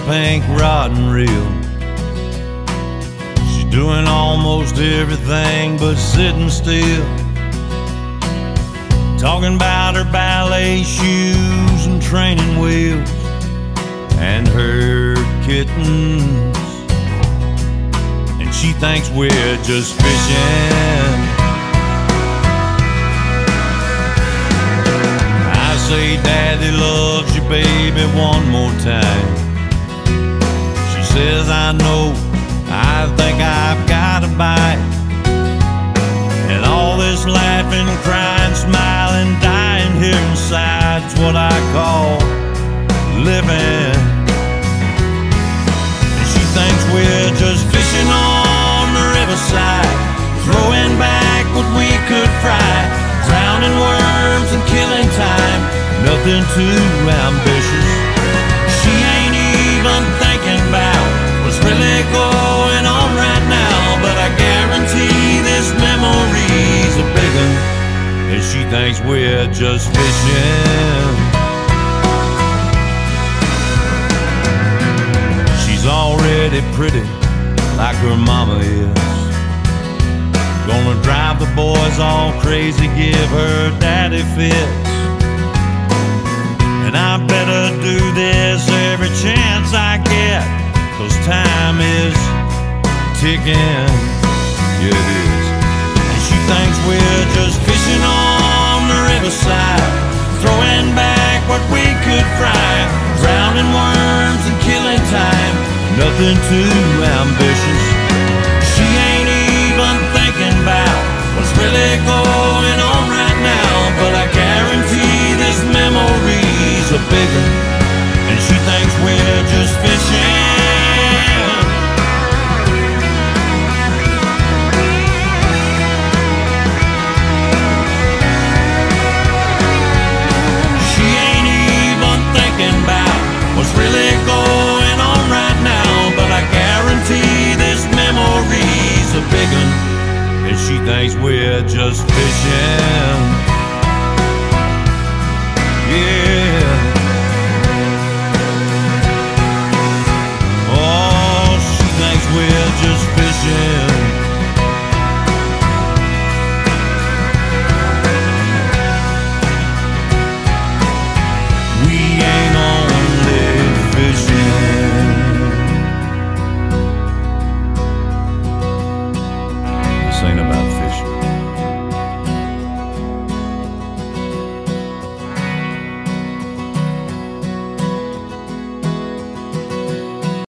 pink rod and reel. She's doing almost everything but sitting still, talking about her ballet shoes and training wheels and her kittens. And she thinks we're just fishing. I say daddy loves you, baby, one more time. She says I know, I think I've got a bite. And all this laughing, crying, smiling, dying here inside's what I call living. And she thinks we're just fishing on the riverside, throwing back what we could fry, drowning worms and killing time, nothing too ambitious. She ain't even thinking about what's really going on right now, but I guarantee this memory's a big one, and she thinks we're just fishing. She's already pretty like her mama is, gonna drive the boys all crazy, give her daddy fits. And I better do this every chance I get, 'cause time is ticking, yeah it is. And she thinks we're just fishing on the riverside, throwing back what we could fry, drowning worms and killing time, nothing too ambitious. She ain't even thinking about what's really going on right now, but I guarantee this memory's a big one, and she thinks we're just fishing. She ain't even thinking about what's really going on right now, but I guarantee this memory's a big one, and she thinks we're just fishing. Yeah.